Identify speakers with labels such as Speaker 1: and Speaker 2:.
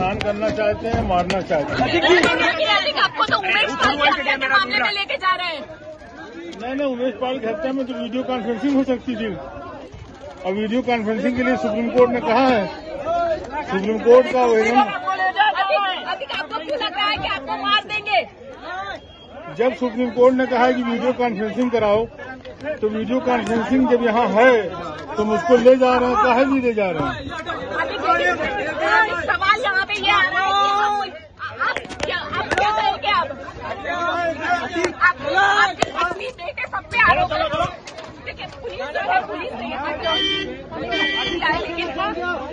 Speaker 1: परेशान करना चाहते हैं, मारना चाहते हैं।
Speaker 2: आपको तो उमेश पाल के हत्या के मामले में लेके जा रहे हैं।
Speaker 1: नहीं, उमेश पाल की हत्या में तो वीडियो कॉन्फ्रेंसिंग हो सकती थी, और वीडियो कॉन्फ्रेंसिंग के लिए सुप्रीम कोर्ट ने कहा है। सुप्रीम कोर्ट का
Speaker 2: अभी आपको क्यों लग रहा है कि आपको मार देंगे?
Speaker 1: जब सुप्रीम कोर्ट ने कहा है कि वीडियो कॉन्फ्रेंसिंग कराओ, तो वीडियो कॉन्फ्रेंसिंग जब यहाँ है तो मुझको ले जा रहे हैं, काहे भी ले जा रहे हैं।
Speaker 2: सवाल यहाँ पे ये आ रहा है कि आप क्या करेंगे? आप अपनी बेटे सब पे आरोप पुलिस